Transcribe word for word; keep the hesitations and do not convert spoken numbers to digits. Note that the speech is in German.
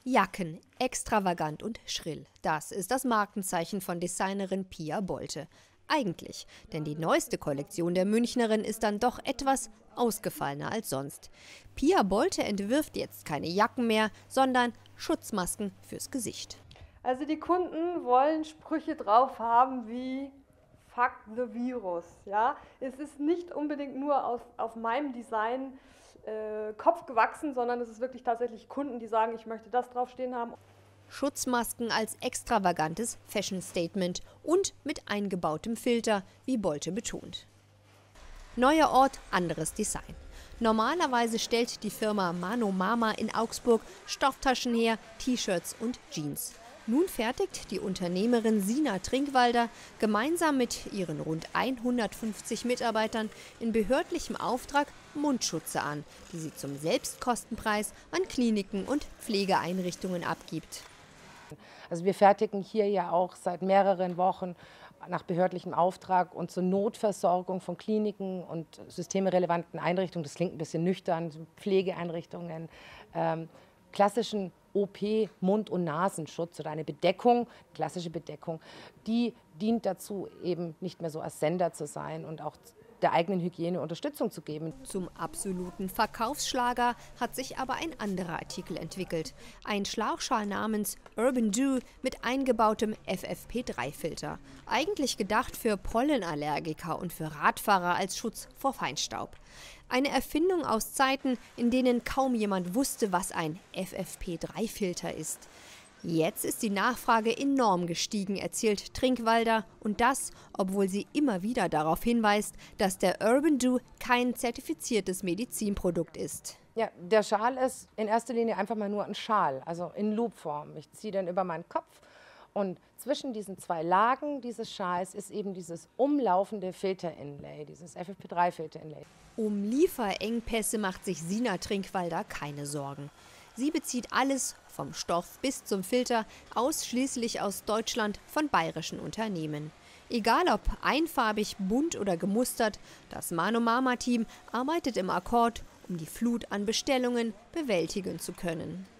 Jacken, extravagant und schrill. Das ist das Markenzeichen von Designerin Pia Bolte. Eigentlich, denn die neueste Kollektion der Münchnerin ist dann doch etwas ausgefallener als sonst. Pia Bolte entwirft jetzt keine Jacken mehr, sondern Schutzmasken fürs Gesicht. Also die Kunden wollen Sprüche drauf haben wie Fuck the Virus. Ja? Es ist nicht unbedingt nur auf, auf meinem Design äh, Kopf gewachsen, sondern es ist wirklich tatsächlich Kunden, die sagen, ich möchte das draufstehen haben. Schutzmasken als extravagantes Fashion-Statement und mit eingebautem Filter, wie Bolte betont. Neuer Ort, anderes Design. Normalerweise stellt die Firma Mano Mama in Augsburg Stofftaschen her, T-Shirts und Jeans. Nun fertigt die Unternehmerin Sina Trinkwalder gemeinsam mit ihren rund hundertfünfzig Mitarbeitern in behördlichem Auftrag Mundschutze an, die sie zum Selbstkostenpreis an Kliniken und Pflegeeinrichtungen abgibt. Also wir fertigen hier ja auch seit mehreren Wochen nach behördlichem Auftrag und zur Notversorgung von Kliniken und systemrelevanten Einrichtungen, das klingt ein bisschen nüchtern, Pflegeeinrichtungen, ähm, klassischen O P, Mund- und Nasenschutz oder eine Bedeckung, klassische Bedeckung, die dient dazu, eben nicht mehr so als Sender zu sein und auch der eigenen Hygiene Unterstützung zu geben. Zum absoluten Verkaufsschlager hat sich aber ein anderer Artikel entwickelt. Ein Schlauchschal namens Urban Dew mit eingebautem F F P drei Filter. Eigentlich gedacht für Pollenallergiker und für Radfahrer als Schutz vor Feinstaub. Eine Erfindung aus Zeiten, in denen kaum jemand wusste, was ein F F P drei Filter ist. Jetzt ist die Nachfrage enorm gestiegen, erzählt Trinkwalder, und das, obwohl sie immer wieder darauf hinweist, dass der Urban Dew kein zertifiziertes Medizinprodukt ist. Ja, der Schal ist in erster Linie einfach mal nur ein Schal, also in Loopform. Ich ziehe den über meinen Kopf und zwischen diesen zwei Lagen dieses Schals ist eben dieses umlaufende Filter-Inlay, dieses F F P drei Filter-Inlay. Um Lieferengpässe macht sich Sina Trinkwalder keine Sorgen. Sie bezieht alles, vom Stoff bis zum Filter, ausschließlich aus Deutschland von bayerischen Unternehmen. Egal ob einfarbig, bunt oder gemustert, das Mano Mama Team arbeitet im Akkord, um die Flut an Bestellungen bewältigen zu können.